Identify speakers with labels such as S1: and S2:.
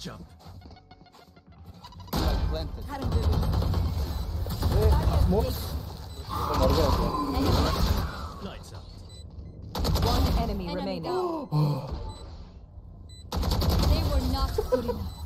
S1: jump.
S2: Planted.
S3: Smoke. मर गया क्या?
S1: Lights out.
S4: One enemy remaining.
S5: They were not good enough.